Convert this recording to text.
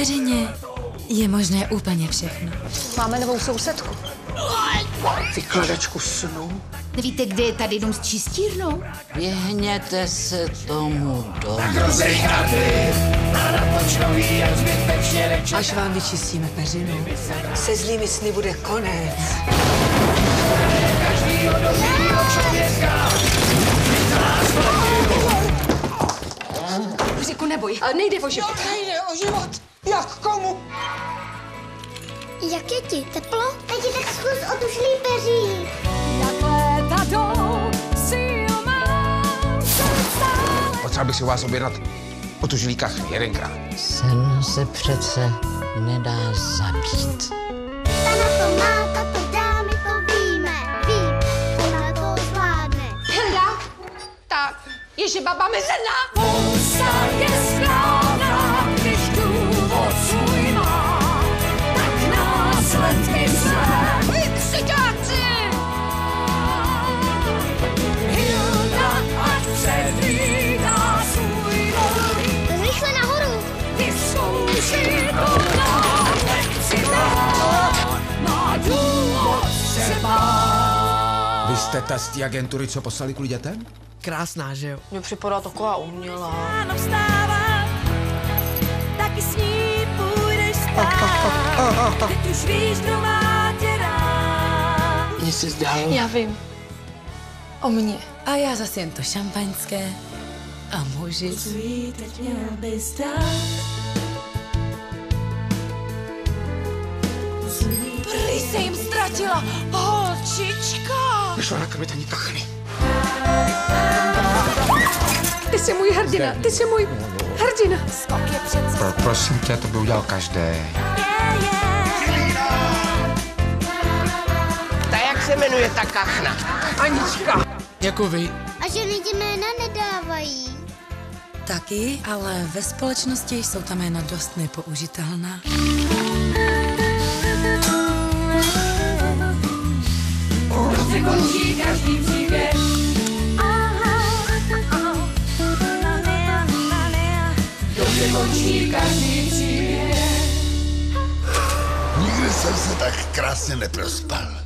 Perině je možné úplně všechno. Máme novou sousedku. Vykladačku snů. Nevíte, kde je tady dům s čistírnou? Vyhněte se tomu domu. Až vám vyčistíme peřinu, se zlými sny bude konec. Říku, neboj, ale nejde o život. Nejde o život. Jak komu? Jak je ti? Teplo? Tati, tak zkus otužlý peří. Potřeba bych si u vás objednat o tužlíkách jedenkrát. Sen se přece nedá zabít. Ta na to má, ta to dá, my to víme. Vím, že na to zvládne. Hilda, tak, je že baba mezená. Pousa je správná, když důvod svůj má, tak následky své. Vykřikáci! Hilda, ať předvídá svůj rok. Rychle nahoru. Vyzkouší to nám, nechci dát, má důvod se bát. Vy jste ta z té agentury, co poslali kvůli dětem? Krásná, že jo? Mně připadá taková umělá. Ráno vstávám, taky s ní půjdeš spát. Teď už víš, kdo má tě rád. Mně se zdálo. Já vím. O mně. A já zase jen to šampaňské a muži. Svý teď měl bys dát. Prý se jim ztratila holčička. Nešla nakrmit ani kachny. Ty jsi můj hrdina, ty jsi můj hrdina. Skok je přece Prosím tě, to by udělal každý. Ta jak se jmenuje ta kachna? Anička. Jako vy. A ženy ti jména nedávají. Taky, ale ve společnosti jsou ta jména dost nepoužitelná. se končí každý příběh. Dobře končí každý příběh. Nikdy jsem se tak krásně neprospal.